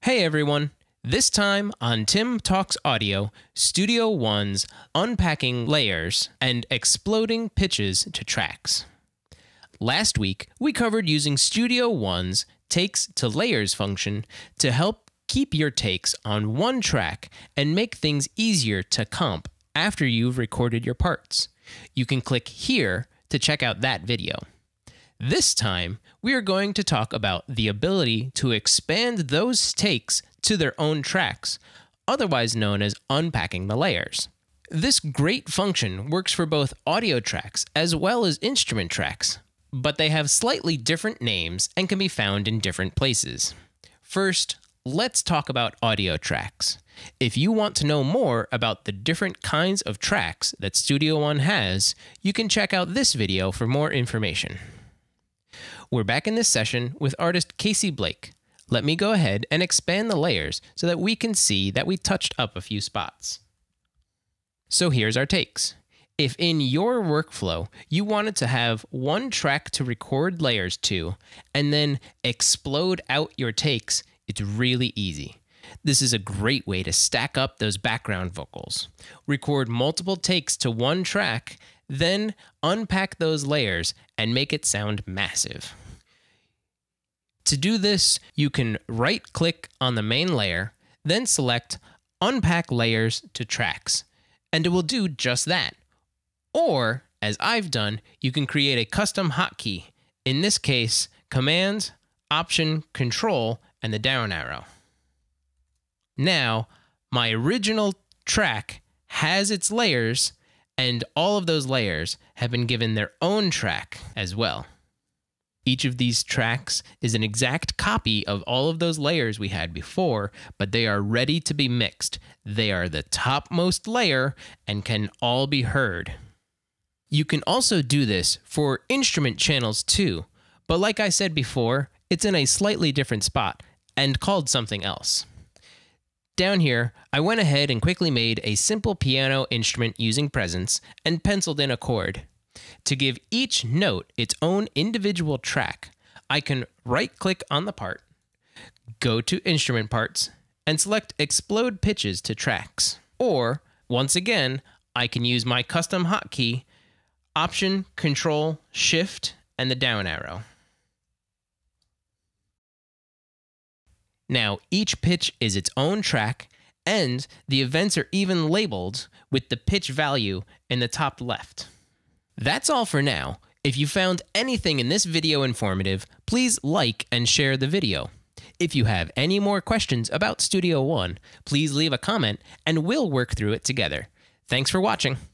Hey everyone! This time on Tim Talks Audio, Studio One's unpacking layers and exploding pitches to tracks. Last week, we covered using Studio One's takes to layers function to help keep your takes on one track and make things easier to comp after you've recorded your parts. You can click here to check out that video. This time, we are going to talk about the ability to expand those takes to their own tracks, otherwise known as unpacking the layers. This great function works for both audio tracks as well as instrument tracks, but they have slightly different names and can be found in different places. First, let's talk about audio tracks. If you want to know more about the different kinds of tracks that Studio One has, you can check out this video for more information. We're back in this session with artist Casey Blake. Let me go ahead and expand the layers so that we can see that we touched up a few spots. So here's our takes. If in your workflow you wanted to have one track to record layers to and then explode out your takes, it's really easy. This is a great way to stack up those background vocals. Record multiple takes to one track, then unpack those layers and make it sound massive. To do this, you can right-click on the main layer, then select Unpack Layers to Tracks, and it will do just that. Or, as I've done, you can create a custom hotkey, in this case, Command, Option, Control, and the down arrow. Now, my original track has its layers, and all of those layers have been given their own track as well. Each of these tracks is an exact copy of all of those layers we had before, but they are ready to be mixed. They are the topmost layer and can all be heard. You can also do this for instrument channels too, but like I said before, it's in a slightly different spot and called something else. Down here, I went ahead and quickly made a simple piano instrument using Presonus and penciled in a chord. To give each note its own individual track, I can right-click on the part, go to Instrument Parts, and select Explode Pitches to Tracks. Or, once again, I can use my custom hotkey, Option, Control, Shift, and the down arrow. Now, each pitch is its own track, and the events are even labeled with the pitch value in the top left. That's all for now. If you found anything in this video informative, please like and share the video. If you have any more questions about Studio One, please leave a comment and we'll work through it together. Thanks for watching.